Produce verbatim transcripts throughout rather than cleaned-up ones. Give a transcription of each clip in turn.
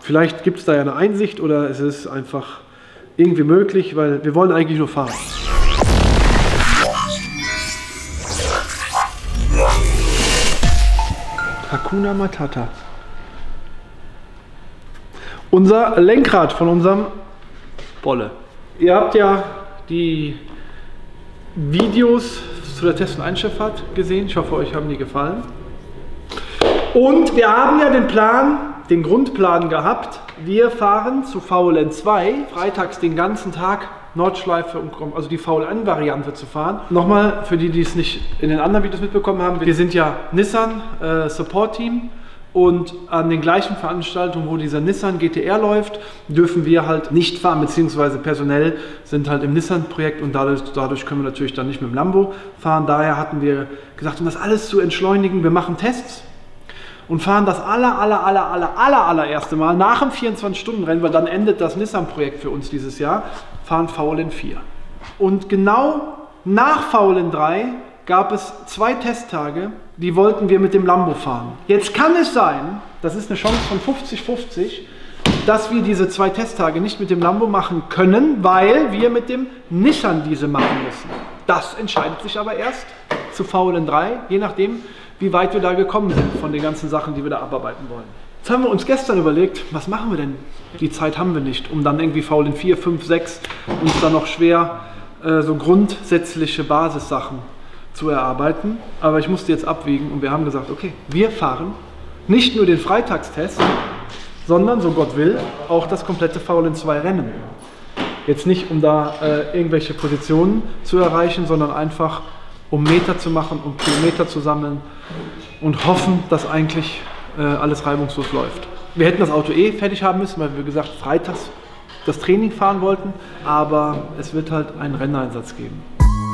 Vielleicht gibt es da ja eine Einsicht oder es ist einfach irgendwie möglich, weil wir wollen eigentlich nur fahren. Hakuna Matata. Unser Lenkrad von unserem Bolle. Ihr habt ja die Videos zu der Test- und Einschifffahrt gesehen. Ich hoffe, euch haben die gefallen. Und wir haben ja den Plan, den Grundplan gehabt. Wir fahren zu V L N zwei, freitags den ganzen Tag Nordschleife, um also die V L N-Variante zu fahren. Nochmal, für die, die es nicht in den anderen Videos mitbekommen haben, wir sind ja Nissan äh, Support Team und an den gleichen Veranstaltungen, wo dieser Nissan G T R läuft, dürfen wir halt nicht fahren, beziehungsweise personell sind halt im Nissan-Projekt und dadurch, dadurch können wir natürlich dann nicht mit dem Lambo fahren. Daher hatten wir gesagt, um das alles zu entschleunigen, wir machen Tests und fahren das aller, aller, aller, aller, aller, allererste Mal nach dem vierundzwanzig-Stunden-Rennen, weil dann endet das Nissan-Projekt für uns dieses Jahr, fahren V L N vier. Und genau nach V L N drei gab es zwei Testtage, die wollten wir mit dem Lambo fahren. Jetzt kann es sein, das ist eine Chance von fünfzig fünfzig, dass wir diese zwei Testtage nicht mit dem Lambo machen können, weil wir mit dem Nissan diese machen müssen. Das entscheidet sich aber erst zu V L N drei, je nachdem, wie weit wir da gekommen sind von den ganzen Sachen, die wir da abarbeiten wollen. Jetzt haben wir uns gestern überlegt, was machen wir denn? Die Zeit haben wir nicht, um dann irgendwie V L N vier, fünf, sechs uns dann noch schwer äh, so grundsätzliche Basissachen zu erarbeiten. Aber ich musste jetzt abwägen und wir haben gesagt, okay, wir fahren nicht nur den Freitagstest, sondern, so Gott will, auch das komplette V L N zwei Rennen. Jetzt nicht, um da äh, irgendwelche Positionen zu erreichen, sondern einfach, um Meter zu machen, um Kilometer zu sammeln und hoffen, dass eigentlich äh, alles reibungslos läuft. Wir hätten das Auto eh fertig haben müssen, weil wir, wie gesagt, freitags das Training fahren wollten, aber es wird halt einen Renneinsatz geben.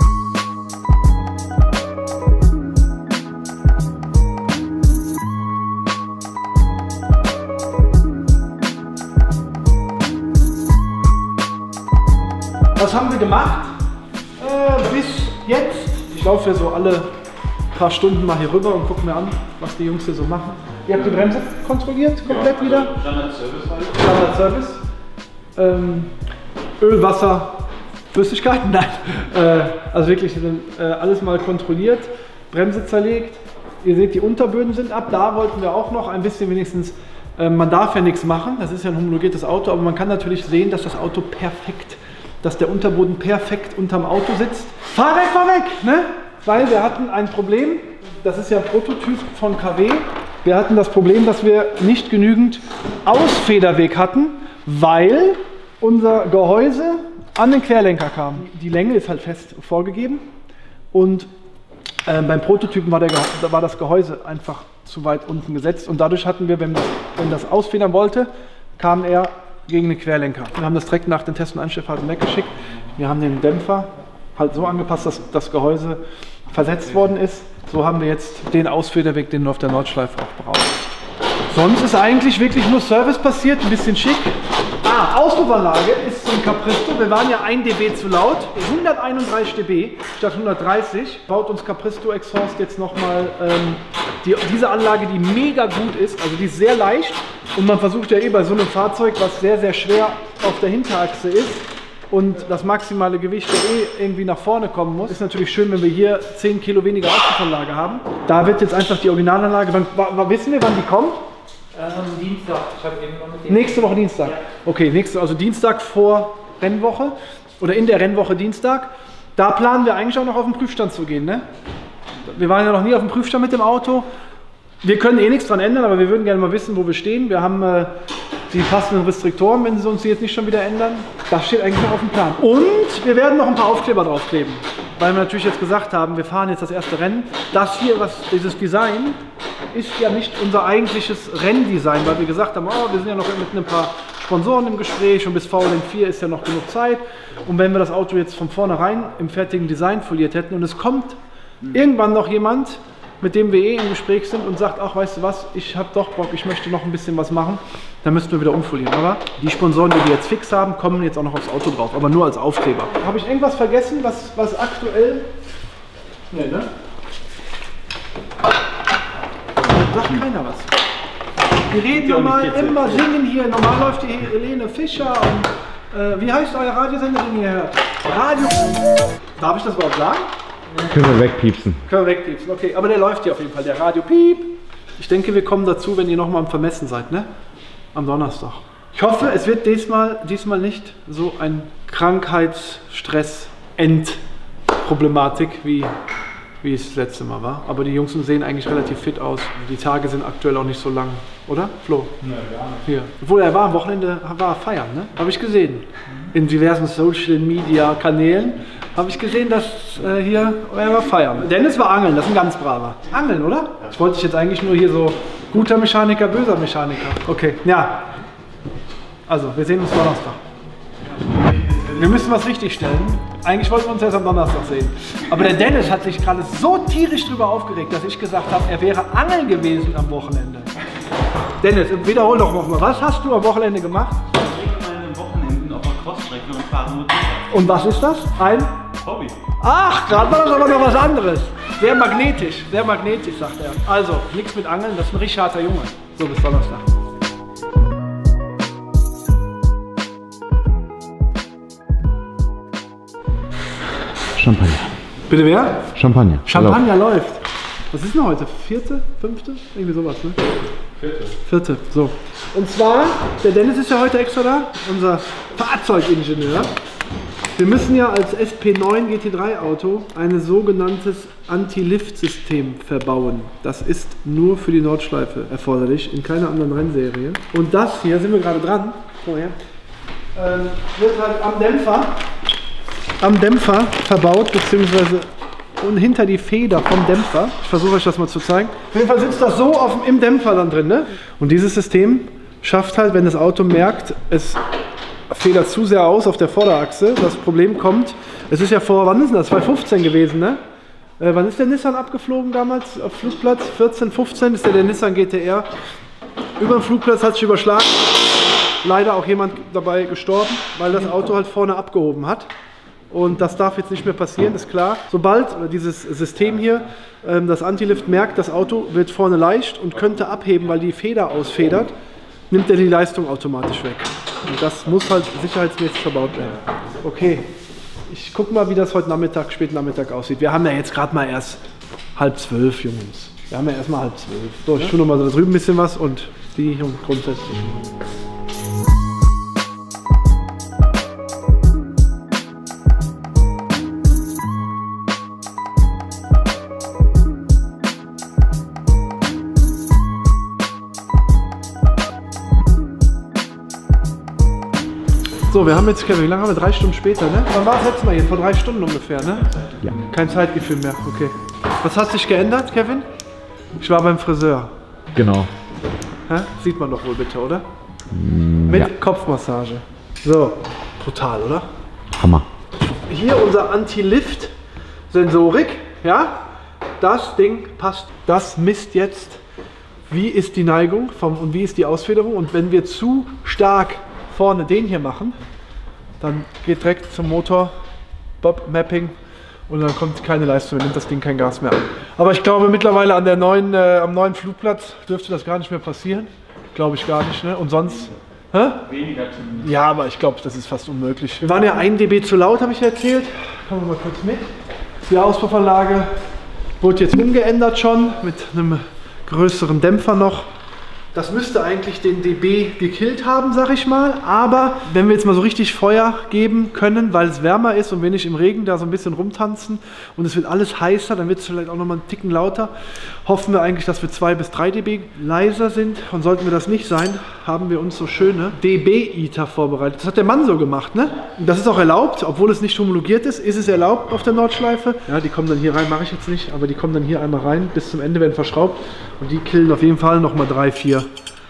Was haben wir gemacht? Äh, bis jetzt. Ich laufe ja so alle paar Stunden mal hier rüber und gucke mir an, was die Jungs hier so machen. Ihr habt die Bremse kontrolliert, komplett ja, wieder? Standard Service. Standard Service. Ähm, Öl, Wasser, Flüssigkeiten? Nein. Äh, also wirklich äh, alles mal kontrolliert, Bremse zerlegt. Ihr seht, die Unterböden sind ab. Da wollten wir auch noch ein bisschen wenigstens, äh, man darf ja nichts machen, das ist ja ein homologiertes Auto, aber man kann natürlich sehen, dass das Auto perfekt, dass der Unterboden perfekt unterm Auto sitzt. Fahr weg, fahr weg! Ne? Weil wir hatten ein Problem, das ist ja ein Prototyp von K W, wir hatten das Problem, dass wir nicht genügend Ausfederweg hatten, weil unser Gehäuse an den Querlenker kam. Die Länge ist halt fest vorgegeben und äh, beim Prototypen war, der, war das Gehäuse einfach zu weit unten gesetzt und dadurch hatten wir, wenn das, wenn das ausfedern wollte, kam er gegen den Querlenker. Wir haben das direkt nach den Test- und Einschiffahrten weggeschickt. Wir haben den Dämpfer halt so angepasst, dass das Gehäuse versetzt worden ist. So haben wir jetzt den Ausfederweg, den du auf der Nordschleife auch brauchst. Sonst ist eigentlich wirklich nur Service passiert, ein bisschen schick. Ah, Auspuffanlage ist so ein Capristo. Wir waren ja ein dB zu laut. hunderteinunddreißig dB statt hundertdreißig. Baut uns Capristo Exhaust jetzt nochmal ähm, die, diese Anlage, die mega gut ist. Also die ist sehr leicht. Und man versucht ja eh bei so einem Fahrzeug, was sehr, sehr schwer auf der Hinterachse ist und das maximale Gewicht ja eh irgendwie nach vorne kommen muss. Ist natürlich schön, wenn wir hier zehn Kilo weniger Auspuffanlage haben. Da wird jetzt einfach die Originalanlage, wann, wann, wissen wir, wann die kommt? Ähm, Dienstag. Ich habe eben noch mit dem Nächste Woche Dienstag. Ja. Okay, nächste, also Dienstag vor Rennwoche oder in der Rennwoche Dienstag. Da planen wir eigentlich auch noch auf den Prüfstand zu gehen. Ne? Wir waren ja noch nie auf dem Prüfstand mit dem Auto. Wir können eh nichts dran ändern, aber wir würden gerne mal wissen, wo wir stehen. Wir haben äh, die passenden Restriktoren, wenn sie uns jetzt nicht schon wieder ändern. Das steht eigentlich noch auf dem Plan. Und wir werden noch ein paar Aufkleber draufkleben, weil wir natürlich jetzt gesagt haben, wir fahren jetzt das erste Rennen. Das hier, was dieses Design, ist ja nicht unser eigentliches Renndesign, weil wir gesagt haben, oh, wir sind ja noch mit ein paar Sponsoren im Gespräch und bis V L N vier ist ja noch genug Zeit. Und wenn wir das Auto jetzt von vornherein im fertigen Design foliert hätten und es kommt mhm. irgendwann noch jemand, mit dem wir eh im Gespräch sind und sagt, ach, weißt du was, ich habe doch Bock, ich möchte noch ein bisschen was machen, dann müssten wir wieder umfolieren. Aber die Sponsoren, die wir jetzt fix haben, kommen jetzt auch noch aufs Auto drauf, aber nur als Aufkleber. Habe ich irgendwas vergessen, was, was aktuell... Nee, ne? Da sagt keiner was. Wir reden normal, immer singen hier. Normal läuft hier Helene Fischer und äh, wie heißt euer Radiosender, den ihr hört? Radio. Darf ich das überhaupt sagen? Können wir wegpiepsen. Können wir wegpiepsen, okay. Aber der läuft hier auf jeden Fall, der Radio Piep. Ich denke, wir kommen dazu, wenn ihr nochmal am Vermessen seid, ne? Am Donnerstag. Ich hoffe, es wird diesmal, diesmal nicht so ein Krankheitsstress-End-Problematik wie, wie es das letzte Mal war. Aber die Jungs sehen eigentlich relativ fit aus. Die Tage sind aktuell auch nicht so lang, oder, Flo? Nein, gar nicht. Hier. Obwohl er war am Wochenende war feiern, ne? Habe ich gesehen. In diversen Social-Media-Kanälen habe ich gesehen, dass äh, hier er war feiern. Dennis war angeln, das ist ein ganz braver. Angeln, oder? Ich wollte dich jetzt eigentlich nur hier so guter Mechaniker, böser Mechaniker. Okay, ja. Also, wir sehen uns Donnerstag. Wir müssen was richtig stellen. Eigentlich wollten wir uns erst am Donnerstag sehen. Aber der Dennis hat sich gerade so tierisch drüber aufgeregt, dass ich gesagt habe, er wäre angeln gewesen am Wochenende. Dennis, wiederhol doch noch mal. Was hast du am Wochenende gemacht? Ich trinke meine Wochenenden auf der Crossstrecke und fahre Motorrad. Und was ist das? Ein? Hobby. Ach, gerade war das aber noch was anderes. Sehr magnetisch, sehr magnetisch, sagt er. Also, nichts mit Angeln, das ist ein richtig harter Junge. So, bis Donnerstag. Champagner. Bitte wer? Champagner. Champagner läuft. Was ist denn heute? Vierte? Fünfte? Irgendwie sowas, ne? Vierte. Vierte, so. Und zwar, der Dennis ist ja heute extra da, unser Fahrzeugingenieur. Wir müssen ja als S P neun G T drei Auto ein sogenanntes Anti-Lift-System verbauen. Das ist nur für die Nordschleife erforderlich, in keiner anderen Rennserie. Und das hier, sind wir gerade dran, vorher, ähm, wird halt am Dämpfer, am Dämpfer verbaut, beziehungsweise und hinter die Feder vom Dämpfer. Ich versuche euch das mal zu zeigen. Auf jeden Fall sitzt das so auf dem, im Dämpfer dann drin, ne? Und dieses System schafft halt, wenn das Auto merkt, es federt zu sehr aus auf der Vorderachse. Das Problem kommt, es ist ja vor, wann ist denn das? zwanzig fünfzehn gewesen, ne? Äh, wann ist der Nissan abgeflogen damals auf Flugplatz? vierzehn, fünfzehn ist der, der Nissan G T R. Über den Flugplatz hat sich überschlagen. Leider auch jemand dabei gestorben, weil das Auto halt vorne abgehoben hat. Und das darf jetzt nicht mehr passieren, ist klar. Sobald dieses System hier, ähm, das Antilift merkt, das Auto wird vorne leicht und könnte abheben, weil die Feder ausfedert, nimmt er die Leistung automatisch weg. Und das muss halt sicherheitsmäßig verbaut werden. Okay, ich gucke mal, wie das heute Nachmittag, späten Nachmittag aussieht. Wir haben ja jetzt gerade mal erst halb zwölf, Jungs. Wir haben ja erst mal halb zwölf. So, ich tue noch mal da drüben ein bisschen was und die Jungs grundsätzlich. So, wir haben jetzt, wie lange haben wir? Drei Stunden später, ne? Wann war es letztes Mal hier? Vor drei Stunden ungefähr, ne? Ja. Kein Zeitgefühl mehr, okay. Was hat sich geändert, Kevin? Ich war beim Friseur. Genau. Hä? Sieht man doch wohl bitte, oder? Mm, Mit ja. Kopfmassage. So, brutal, oder? Hammer. Hier unser Anti-Lift-Sensorik, ja? Das Ding passt. Das misst jetzt, wie ist die Neigung vom, und wie ist die Ausfederung. Und wenn wir zu stark vorne den hier machen, dann geht direkt zum Motor, Bob Mapping und dann kommt keine Leistung, dann nimmt das Ding kein Gas mehr an. Aber ich glaube mittlerweile an der neuen, äh, am neuen Flugplatz dürfte das gar nicht mehr passieren. Glaube ich gar nicht, ne? Und sonst, hä? Weniger zumindest. Ja, aber ich glaube, das ist fast unmöglich. Wir waren ja ein dB zu laut, habe ich erzählt. Kommen wir mal kurz mit. Die Auspuffanlage wurde jetzt umgeändert schon mit einem größeren Dämpfer noch. Das müsste eigentlich den dB gekillt haben, sag ich mal. Aber wenn wir jetzt mal so richtig Feuer geben können, weil es wärmer ist und wir nicht im Regen da so ein bisschen rumtanzen und es wird alles heißer, dann wird es vielleicht auch noch mal einen Ticken lauter, hoffen wir eigentlich, dass wir zwei bis drei dB leiser sind. Und sollten wir das nicht sein, haben wir uns so schöne dB-Eater vorbereitet. Das hat der Mann so gemacht, ne? Und das ist auch erlaubt, obwohl es nicht homologiert ist, ist es erlaubt auf der Nordschleife. Ja, die kommen dann hier rein, mache ich jetzt nicht, aber die kommen dann hier einmal rein, bis zum Ende werden verschraubt und die killen auf jeden Fall noch mal drei, vier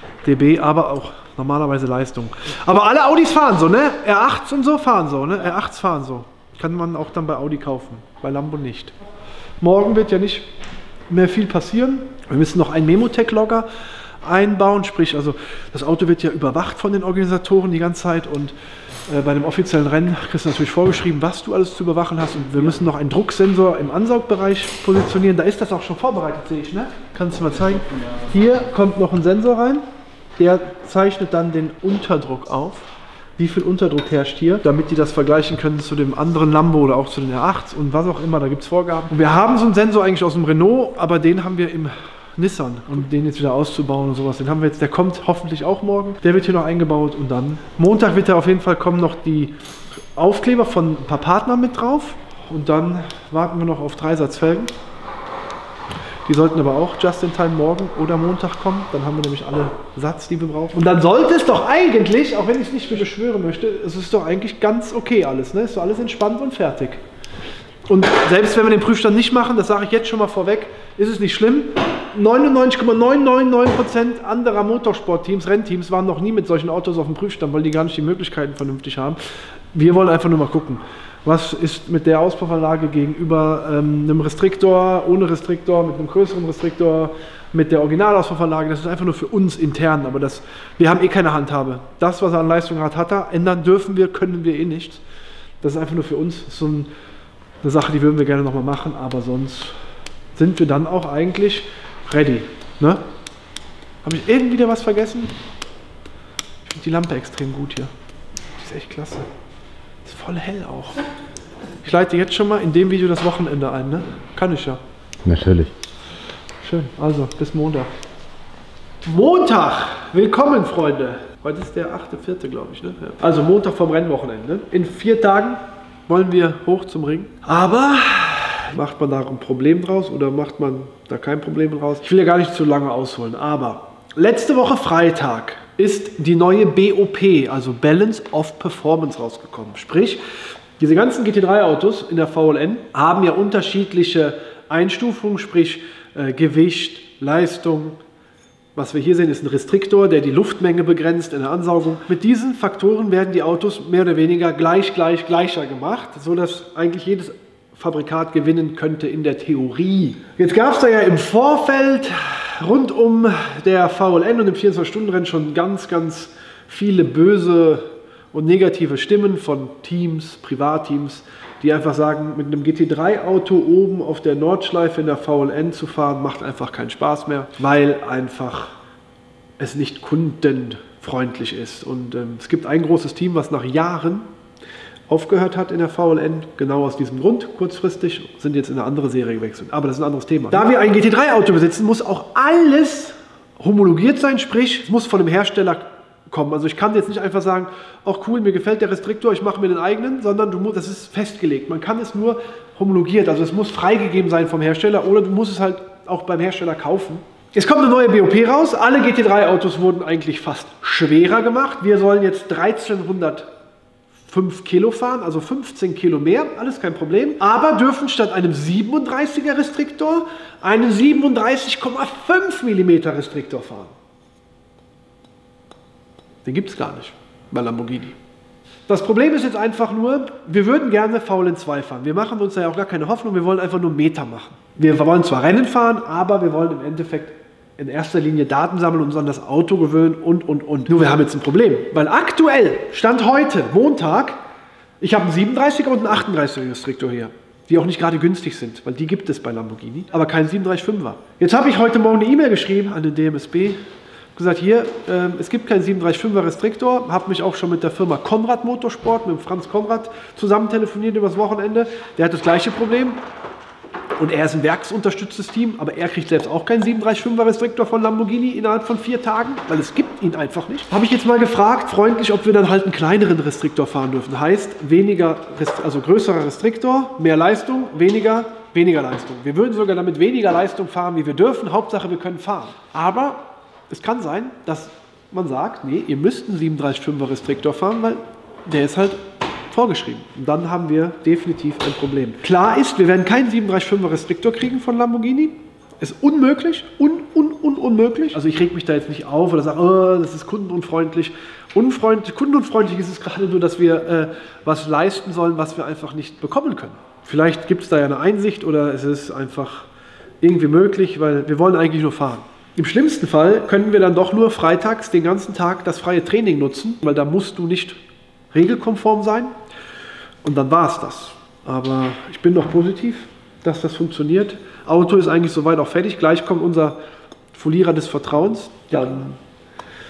dB, aber auch normalerweise Leistung. Aber alle Audis fahren so, ne? R acht und so fahren so, ne? R acht fahren so. Kann man auch dann bei Audi kaufen, bei Lambo nicht. Morgen wird ja nicht mehr viel passieren. Wir müssen noch einen Memotech-Logger einbauen, sprich, also das Auto wird ja überwacht von den Organisatoren die ganze Zeit und äh, bei dem offiziellen Rennen kriegst du natürlich vorgeschrieben, was du alles zu überwachen hast und wir müssen noch einen Drucksensor im Ansaugbereich positionieren. Da ist das auch schon vorbereitet, sehe ich, ne? Kannst du mal zeigen. Hier kommt noch ein Sensor rein. der zeichnet dann den Unterdruck auf. Wie viel Unterdruck herrscht hier, damit die das vergleichen können zu dem anderen Lambo oder auch zu den R acht und was auch immer, da gibt es Vorgaben. Und wir haben so einen Sensor eigentlich aus dem Renault, aber den haben wir im Nissan. Und den jetzt wieder auszubauen und sowas, den haben wir jetzt, der kommt hoffentlich auch morgen. Der wird hier noch eingebaut und dann Montag wird da auf jeden Fall kommen noch die Aufkleber von ein paar Partnern mit drauf. Und dann warten wir noch auf Dreisatzfelgen. Die sollten aber auch just in time morgen oder Montag kommen. Dann haben wir nämlich alle Satz, die wir brauchen. Und dann sollte es doch eigentlich, auch wenn ich es nicht mehr beschwören möchte, es ist doch eigentlich ganz okay alles. Ne? Ist doch alles entspannt und fertig. Und selbst wenn wir den Prüfstand nicht machen, das sage ich jetzt schon mal vorweg, ist es nicht schlimm. neunundneunzig Komma neun neun neun Prozent anderer Motorsportteams, Rennteams waren noch nie mit solchen Autos auf dem Prüfstand, weil die gar nicht die Möglichkeiten vernünftig haben. Wir wollen einfach nur mal gucken. Was ist mit der Auspuffanlage gegenüber ähm, einem Restriktor, ohne Restriktor, mit einem größeren Restriktor, mit der Originalausspuffanlage? Das ist einfach nur für uns intern, aber das, wir haben eh keine Handhabe. Das, was er an Leistung hat, hat er. Ändern dürfen wir, können wir eh nicht. Das ist einfach nur für uns. Das ist so ein, eine Sache, die würden wir gerne nochmal machen, aber sonst sind wir dann auch eigentlich ready. Ne? Habe ich irgendwie wieder was vergessen? Ich finde die Lampe extrem gut hier. Die ist echt klasse. Ist voll hell auch. Ich leite jetzt schon mal in dem Video das Wochenende ein, ne? Kann ich ja. Natürlich. Schön, also bis Montag. Montag! Willkommen, Freunde! Heute ist der achte vierte glaube ich, ne? Ja. Also Montag vom Rennwochenende. In vier Tagen wollen wir hoch zum Ring. Aber macht man da ein Problem draus oder macht man da kein Problem draus? Ich will ja gar nicht zu lange ausholen, aber letzte Woche Freitag ist die neue B O P, also Balance of Performance, rausgekommen. Sprich, diese ganzen G T drei Autos in der V L N haben ja unterschiedliche Einstufungen, sprich äh, Gewicht, Leistung. Was wir hier sehen, ist ein Restriktor, der die Luftmenge begrenzt in der Ansaugung. Mit diesen Faktoren werden die Autos mehr oder weniger gleich, gleich, gleicher gemacht, sodass eigentlich jedes Fabrikat gewinnen könnte in der Theorie. Jetzt gab es da ja im Vorfeld rund um der V L N und im vierundzwanzig-Stunden-Rennen schon ganz, ganz viele böse und negative Stimmen von Teams, Privatteams, die einfach sagen, mit einem G T drei Auto oben auf der Nordschleife in der V L N zu fahren, macht einfach keinen Spaß mehr, weil einfach es nicht kundenfreundlich ist. Und ähm, es gibt ein großes Team, was nach Jahren aufgehört hat in der V L N, genau aus diesem Grund, kurzfristig, sind jetzt in eine andere Serie gewechselt. Aber das ist ein anderes Thema. Da wir ein G T drei Auto besitzen, muss auch alles homologiert sein, sprich, es muss von dem Hersteller kommen. Also ich kann jetzt nicht einfach sagen, ach cool, mir gefällt der Restriktor, ich mache mir den eigenen, sondern du musst, das ist festgelegt. Man kann es nur homologiert, also es muss freigegeben sein vom Hersteller oder du musst es halt auch beim Hersteller kaufen. Es kommt eine neue B O P raus, alle G T drei Autos wurden eigentlich fast schwerer gemacht. Wir sollen jetzt dreizehnhundertfünf Kilo fahren, also fünfzehn Kilo mehr, alles kein Problem, aber dürfen statt einem siebenunddreißiger Restriktor einen siebenunddreißig Komma fünf Millimeter Restriktor fahren. Den gibt es gar nicht bei Lamborghini. Das Problem ist jetzt einfach nur, wir würden gerne V L N zwei fahren. Wir machen uns da ja auch gar keine Hoffnung, wir wollen einfach nur Meter machen. Wir wollen zwar Rennen fahren, aber wir wollen im Endeffekt in erster Linie Daten sammeln, uns an das Auto gewöhnen und, und, und. Nur wir haben jetzt ein Problem, weil aktuell, Stand heute, Montag, ich habe einen siebenunddreißiger und einen achtunddreißiger Restriktor hier, die auch nicht gerade günstig sind, weil die gibt es bei Lamborghini, aber kein siebenunddreißig Komma fünfer. Jetzt habe ich heute Morgen eine E-Mail geschrieben an den D M S B, gesagt, hier, äh, es gibt keinen siebenunddreißig Komma fünfer Restriktor, habe mich auch schon mit der Firma Konrad Motorsport, mit dem Franz Konrad zusammen telefoniert übers Wochenende, der hat das gleiche Problem. Und er ist ein werksunterstütztes Team, aber er kriegt selbst auch keinen siebenunddreißig Komma fünfer Restriktor von Lamborghini innerhalb von vier Tagen, weil es gibt ihn einfach nicht. Habe ich jetzt mal gefragt, freundlich, ob wir dann halt einen kleineren Restriktor fahren dürfen. Heißt, weniger, also größerer Restriktor, mehr Leistung, weniger, weniger Leistung. Wir würden sogar damit weniger Leistung fahren, wie wir dürfen. Hauptsache, wir können fahren. Aber es kann sein, dass man sagt, nee, ihr müsst einen siebenunddreißig Komma fünfer Restriktor fahren, weil der ist halt vorgeschrieben. Und dann haben wir definitiv ein Problem. Klar ist, wir werden keinen siebenunddreißig Komma fünfer Restriktor kriegen von Lamborghini. Ist unmöglich. Un, un, un, unmöglich. Also ich reg mich da jetzt nicht auf oder sage, oh, das ist kundenunfreundlich. Unfreundlich, kundenunfreundlich ist es gerade nur, dass wir äh, was leisten sollen, was wir einfach nicht bekommen können. Vielleicht gibt es da ja eine Einsicht oder es ist einfach irgendwie möglich, weil wir wollen eigentlich nur fahren. Im schlimmsten Fall können wir dann doch nur freitags den ganzen Tag das freie Training nutzen, weil da musst du nicht regelkonform sein und dann war es das. Aber ich bin noch positiv, dass das funktioniert. Auto ist eigentlich soweit auch fertig. Gleich kommt unser Folierer des Vertrauens. Dann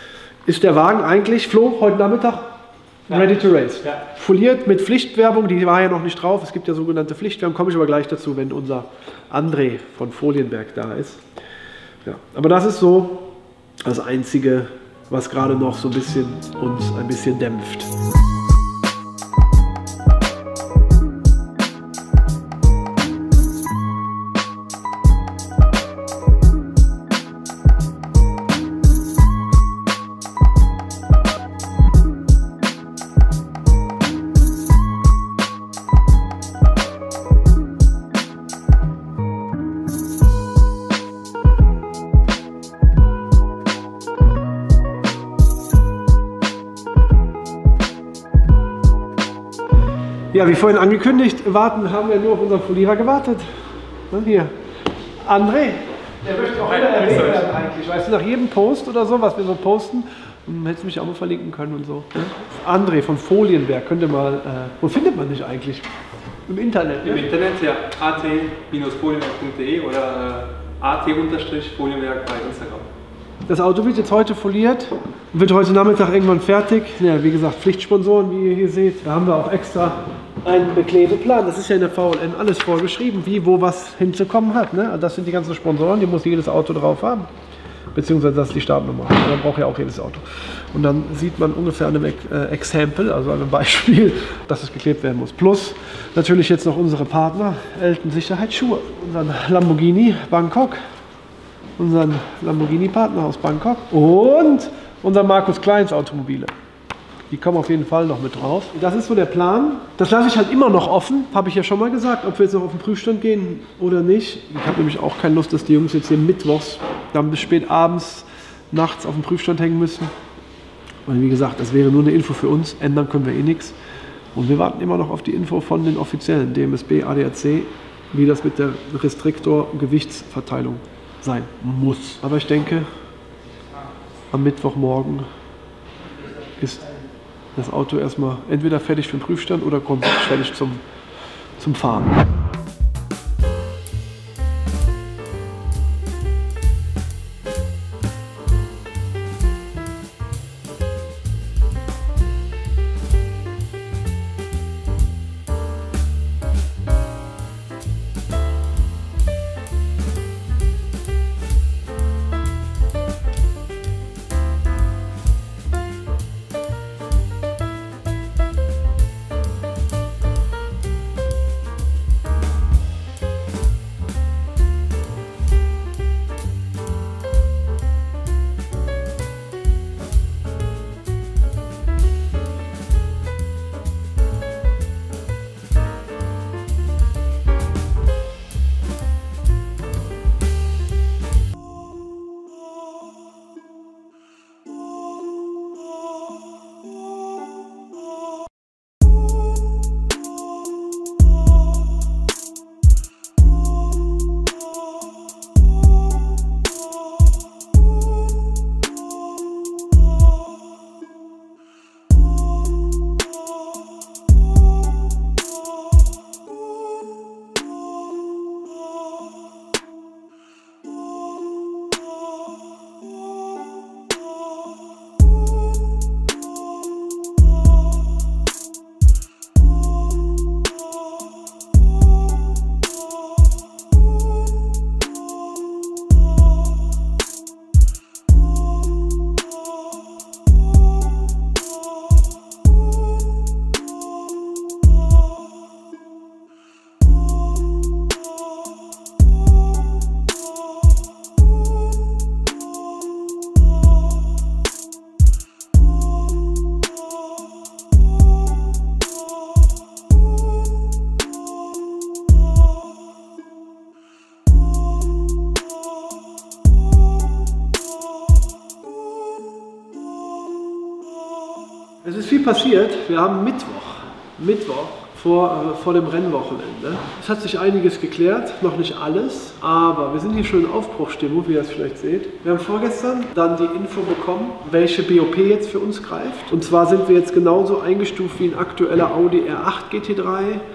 ist der Wagen eigentlich, Flo, heute Nachmittag ready to race. Ja. Foliert mit Pflichtwerbung, die war ja noch nicht drauf. Es gibt ja sogenannte Pflichtwerbung, komme ich aber gleich dazu, wenn unser André von Folienberg da ist. Ja, aber das ist so das Einzige, was gerade noch so ein bisschen uns ein bisschen dämpft. Ja, wie vorhin angekündigt, warten, haben wir nur auf unseren Folierer gewartet. Und hier, André, der möchte auch immer erwähnt werden eigentlich. Weißt du, nach jedem Post oder so, was wir so posten, hättest du mich auch mal verlinken können und so. André von Folienberg, könnte mal, äh, wo findet man dich eigentlich? Im Internet? Im Ne? Internet, ja, a t Bindestrich folienberg punkt de oder äh, a t Folienberg bei Instagram. Das Auto wird jetzt heute foliert, wird heute Nachmittag irgendwann fertig. Ja, wie gesagt, Pflichtsponsoren, wie ihr hier seht. Da haben wir auch extra einen Beklebeplan. Das ist ja in der V L N alles vorgeschrieben, wie, wo was hinzukommen hat. Ne? Das sind die ganzen Sponsoren, die muss jedes Auto drauf haben. Beziehungsweise das ist die Startnummer. Da braucht ja auch jedes Auto. Und dann sieht man ungefähr an einem äh, Exempel, also an einem Beispiel, dass es geklebt werden muss. Plus natürlich jetzt noch unsere Partner, Elton Sicherheitsschuhe, unseren Lamborghini Bangkok, unseren Lamborghini-Partner aus Bangkok und unser Markus Kleins Automobile. Die kommen auf jeden Fall noch mit drauf. Das ist so der Plan. Das lasse ich halt immer noch offen, habe ich ja schon mal gesagt, ob wir jetzt noch auf den Prüfstand gehen oder nicht. Ich habe nämlich auch keine Lust, dass die Jungs jetzt hier mittwochs dann bis spät abends, nachts auf dem Prüfstand hängen müssen. Und wie gesagt, das wäre nur eine Info für uns, ändern können wir eh nichts. Und wir warten immer noch auf die Info von den offiziellen D M S B, A D A C, wie das mit der Restriktor-Gewichtsverteilung sein muss. Aber ich denke, am Mittwochmorgen ist das Auto erstmal entweder fertig für den Prüfstand oder kommt fertig zum, zum Fahren. Es ist viel passiert. Wir haben Mittwoch, Mittwoch vor, äh, vor dem Rennwochenende. Es hat sich einiges geklärt, noch nicht alles, aber wir sind hier schon in Aufbruchstimmung, wie ihr es vielleicht seht. Wir haben vorgestern dann die Info bekommen, welche B O P jetzt für uns greift. Und zwar sind wir jetzt genauso eingestuft wie ein aktueller Audi R acht G T drei,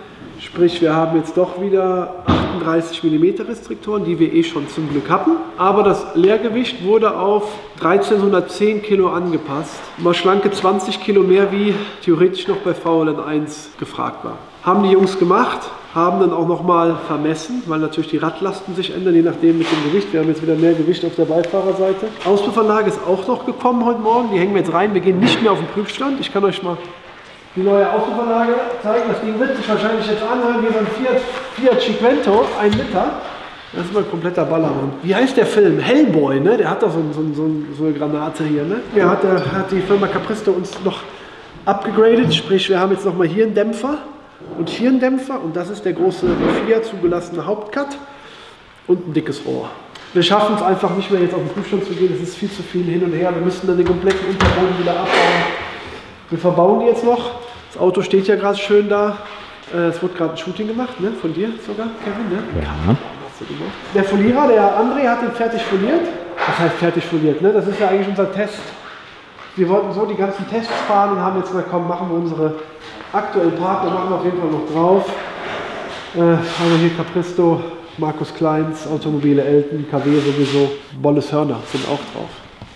Sprich, wir haben jetzt doch wieder achtunddreißig Millimeter Restriktoren, die wir eh schon zum Glück hatten. Aber das Leergewicht wurde auf dreizehnhundertzehn Kilo angepasst. Mal schlanke zwanzig Kilo mehr, wie theoretisch noch bei V L N eins gefragt war. Haben die Jungs gemacht, haben dann auch nochmal vermessen, weil natürlich die Radlasten sich ändern, je nachdem mit dem Gewicht. Wir haben jetzt wieder mehr Gewicht auf der Beifahrerseite. Auspuffanlage ist auch noch gekommen heute Morgen. Die hängen wir jetzt rein. Wir gehen nicht mehr auf den Prüfstand. Ich kann euch mal die neue Auspuffanlage zeigen. Das Ding wird sich wahrscheinlich jetzt anhören wie so ein Fiat, Fiat Cinquecento, ein Liter. Das ist mal ein kompletter Ballermann. Wie heißt der Film? Hellboy, ne? Der hat doch so, so, so, so eine Granate hier, ne? Ja, hat, der, hat die Firma Capristo uns noch abgegradet. Sprich, wir haben jetzt nochmal hier einen Dämpfer und hier einen Dämpfer. Und das ist der große Fiat zugelassene Hauptcut und ein dickes Rohr. Wir schaffen es einfach nicht mehr jetzt auf den Prüfstand zu gehen. Das ist viel zu viel hin und her. Wir müssen dann den kompletten Unterboden wieder abbauen. Wir verbauen die jetzt noch. Das Auto steht ja gerade schön da. Es wurde gerade ein Shooting gemacht, ne? Von dir sogar, Kevin, ne? Ja. Der Folierer, der André, hat den fertig foliert. Was heißt fertig foliert, ne? Das ist ja eigentlich unser Test. Wir wollten so die ganzen Tests fahren und haben jetzt gesagt, komm, machen wir unsere aktuellen Partner, machen wir auf jeden Fall noch drauf. Äh, haben wir hier Capristo, Markus Kleins, Automobile Elton, K W sowieso, Bolles Hörner sind auch drauf.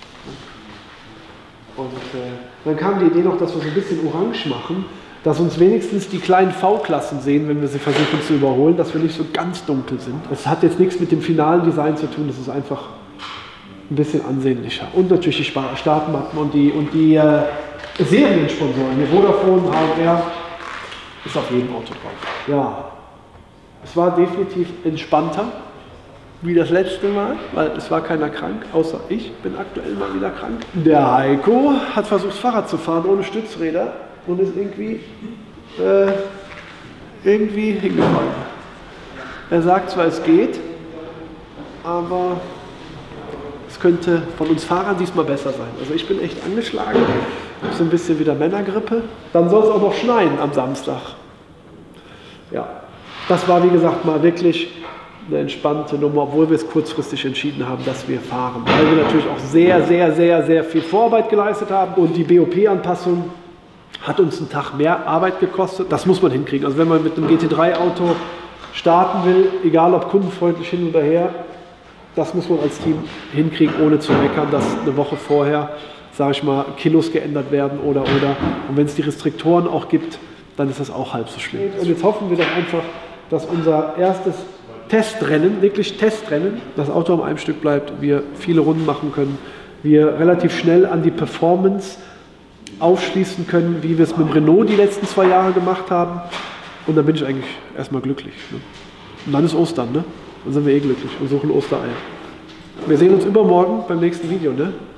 Und äh, dann kam die Idee noch, dass wir so ein bisschen orange machen, dass uns wenigstens die kleinen V-Klassen sehen, wenn wir sie versuchen zu überholen, dass wir nicht so ganz dunkel sind. Das hat jetzt nichts mit dem finalen Design zu tun, das ist einfach ein bisschen ansehnlicher. Und natürlich die Startmappen und die, und die äh, Seriensponsoren, hier Vodafone, H und R, ist auf jedem Auto drauf. Ja, es war definitiv entspannter wie das letzte Mal, weil es war keiner krank, außer ich bin aktuell mal wieder krank. Der Heiko hat versucht, Fahrrad zu fahren ohne Stützräder und ist irgendwie, äh, irgendwie hingefallen. Er sagt zwar, es geht, aber es könnte von uns Fahrern diesmal besser sein. Also ich bin echt angeschlagen, habe so ein bisschen wieder Männergrippe. Dann soll es auch noch schneien am Samstag. Ja, das war wie gesagt mal wirklich eine entspannte Nummer, obwohl wir es kurzfristig entschieden haben, dass wir fahren. Weil wir natürlich auch sehr, sehr, sehr, sehr viel Vorarbeit geleistet haben und die B O P-Anpassung hat uns einen Tag mehr Arbeit gekostet. Das muss man hinkriegen. Also wenn man mit einem G T drei Auto starten will, egal ob kundenfreundlich hin oder her, das muss man als Team hinkriegen, ohne zu meckern, dass eine Woche vorher, sage ich mal, Kilos geändert werden oder oder. Und wenn es die Restriktoren auch gibt, dann ist das auch halb so schlimm. Und jetzt hoffen wir doch einfach, dass unser erstes Testrennen, wirklich Testrennen, das Auto am einem Stück bleibt, wir viele Runden machen können, wir relativ schnell an die Performance aufschließen können, wie wir es mit dem Renault die letzten zwei Jahre gemacht haben. Und dann bin ich eigentlich erstmal glücklich. Ne? Und dann ist Ostern, ne? Dann sind wir eh glücklich und suchen Ostereier. Wir sehen uns übermorgen beim nächsten Video, ne?